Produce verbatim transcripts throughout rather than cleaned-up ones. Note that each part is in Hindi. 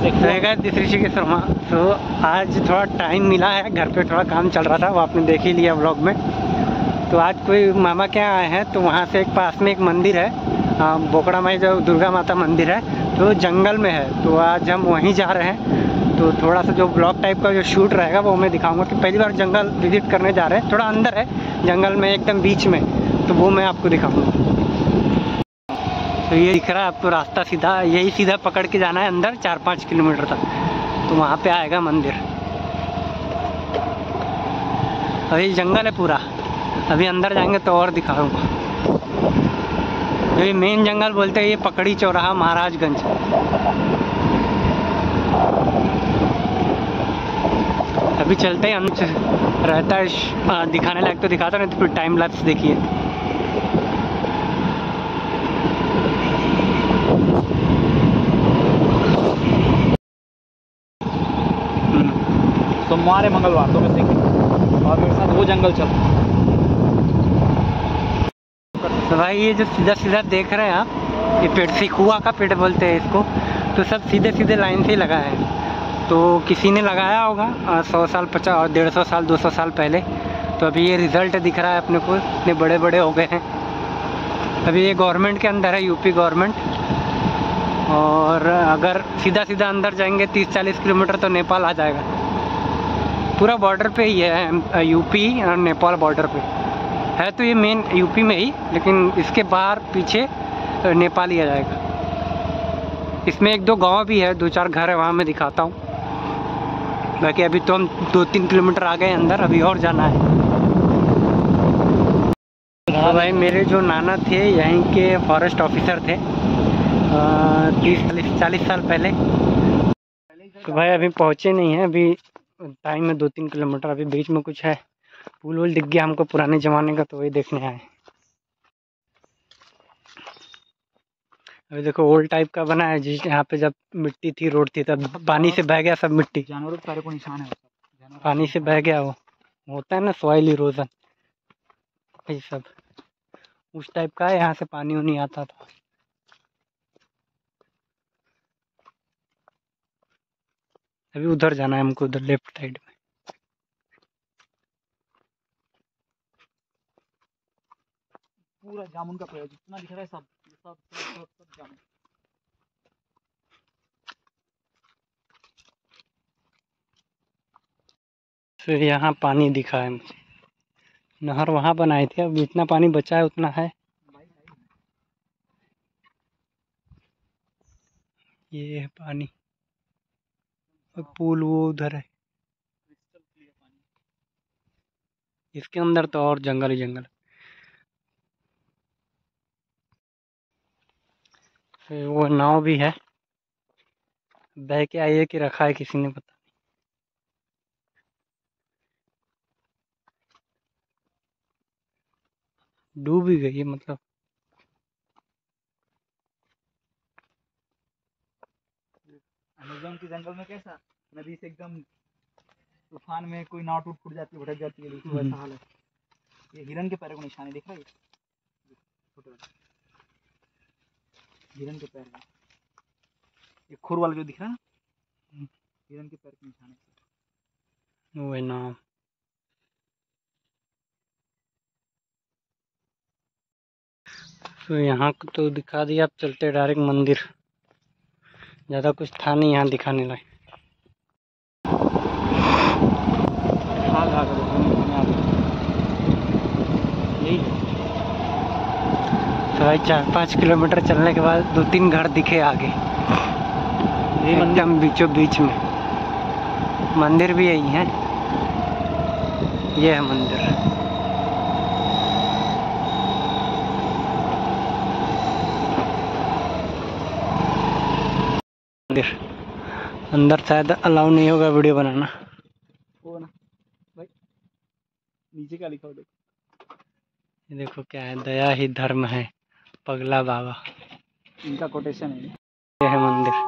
रहेगा ऋषिकेश शर्मा। तो आज थोड़ा टाइम मिला है, घर पे थोड़ा काम चल रहा था, वो आपने देख ही लिया व्लॉग में। तो आज कोई मामा के यहाँ आए हैं, तो वहाँ से एक पास में एक मंदिर है, बोकड़ा माई जो दुर्गा माता मंदिर है, तो जंगल में है। तो आज हम वहीं जा रहे हैं। तो थोड़ा सा जो ब्लॉग टाइप का जो शूट रहेगा वो मैं दिखाऊंगा कि पहली बार जंगल विजिट करने जा रहे हैं। थोड़ा अंदर है जंगल में, एकदम बीच में, तो वो मैं आपको दिखाऊंगा। तो ये दिख रहा है आपको रास्ता, सीधा यही सीधा पकड़ के जाना है अंदर चार पाँच किलोमीटर तक, तो वहाँ पे आएगा मंदिर। अभी जंगल है पूरा, अभी अंदर जाएंगे तो और दिखाऊंगा। ये मेन जंगल बोलते हैं, ये पकड़ी चौराहा महाराजगंज। अभी चलते हैं, अंदर रहता है दिखाने लायक तो दिखाता, नहीं तो फिर टाइम लैप्स देखिए। सोमवार है, मंगलवार तो मैं देखेंगे और मेरे साथ वो जंगल चल। तो भाई ये जो सीधा सीधा देख रहे हैं आप, ये पेड़ सिकुआ का पेड़ बोलते हैं इसको, तो सब सीधे सीधे लाइन से ही लगा है। तो किसी ने लगाया होगा सौ साल पचास और डेढ़ सौ साल दो सौ साल पहले। तो अभी ये रिज़ल्ट दिख रहा है अपने को, इतने बड़े बड़े हो गए हैं। अभी ये गवर्नमेंट के अंदर है, यूपी गवर्नमेंट। और अगर सीधा सीधा अंदर जाएंगे तीस चालीस किलोमीटर तो नेपाल आ जाएगा। पूरा बॉर्डर पे ही है, यूपी और नेपाल बॉर्डर पे है। तो ये मेन यूपी में ही, लेकिन इसके बाहर पीछे नेपाल ही आ जाएगा। इसमें एक दो गांव भी है, दो चार घर है, वहाँ मैं दिखाता हूँ। बाकी अभी तो हम दो तीन किलोमीटर आ गए अंदर, अभी और जाना है। तो भाई मेरे जो नाना थे यहीं के फॉरेस्ट ऑफिसर थे, तीस चालीस चालीस साल पहले। तो भाई अभी पहुँचे नहीं हैं, अभी टाइम है दो तीन किलोमीटर। अभी बीच में कुछ है, पुल वुल दिख गया हमको पुराने ज़माने का, तो वही देखने आए। अभी देखो ओल्ड टाइप का बना है, जिस यहाँ पे जब मिट्टी थी, रोड थी, तब पानी से बह गया सब मिट्टी, जानवरों के पैरों को निशान है, पानी से बह गया। वो होता है ना सॉइल इरोजन, ये सब उस टाइप का है। यहाँ से पानी नहीं आता था। अभी उधर जाना है हमको, उधर लेफ्ट साइड में। पूरा जामुन का पेड़ जितना दिख रहा है सब सब सब सब, सब जामुन। फिर यहाँ पानी दिखा है मुझे, नहर वहाँ बनाए थे, अब जितना पानी बचा है उतना है। ये है पानी, और पुल वो उधर है। इसके अंदर तो और जंगल ही जंगल। फिर वो नाव भी है, बह के आई है कि रखा है किसी ने पता। डूब ही गई है मतलब। अमेज़न के जंगल में कैसा नदी से एकदम तूफान में कोई नाव टूट फूट जाती है, भटक जाती है, बिल्कुल वैसा हाल है। ये हिरन के पैरों को निशान है, दिख रहा है छोटे वाला हिरन के पैर में, ये खुर वाला जो दिख रहा है ना, हिरन के पैर के निशान है। वो है नाव। तो यहाँ को तो दिखा दिया, आप चलते डायरेक्ट मंदिर। ज़्यादा कुछ था नहीं यहाँ दिखाने लायक। यही तो भाई चार पाँच किलोमीटर चलने के बाद दो तीन घर दिखे आगे, एकदम बीचों बीच में। मंदिर भी यही है, ये है मंदिर। मंदिर अंदर शायद अलाउ नहीं होगा वीडियो बनाना। वो ना भाई नीचे क्या लिखा हो देखो, ये देखो क्या है, दया ही धर्म है, पगला बाबा, इनका कोटेशन है। ये है मंदिर।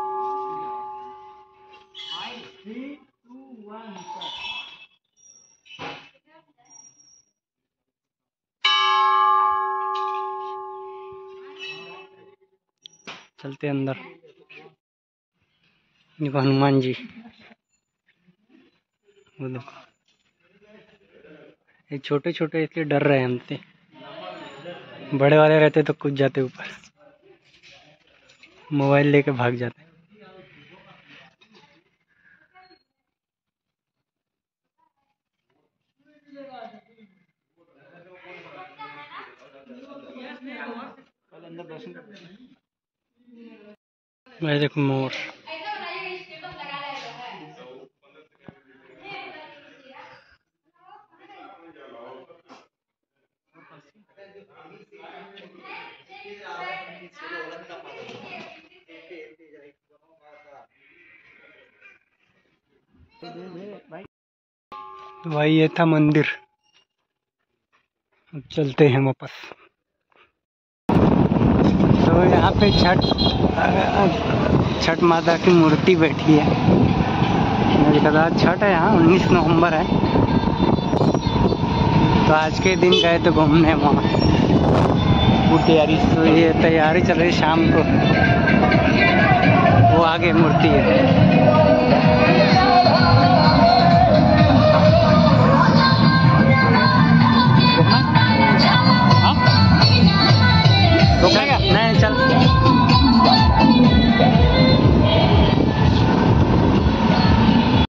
चलते अंदर। देखो हनुमान जी, वो देखो, ये छोटे छोटे इसलिए डर रहे हैं हमसे, बड़े वाले रहते तो कूद जाते ऊपर, मोबाइल लेके भाग जाते। अंदर दर्शन करते हैं। मैं देखो मोर, भाई ये था मंदिर, अब चलते हैं वापस। तो यहाँ पे छठ छठ माता की मूर्ति बैठी है, मुझे पता छठ है, यहाँ उन्नीस नवंबर है, तो आज के दिन गए तो घूमने वहाँ, पूरी तैयारी, तो ये तैयारी चल रही शाम को, वो आगे मूर्ति है।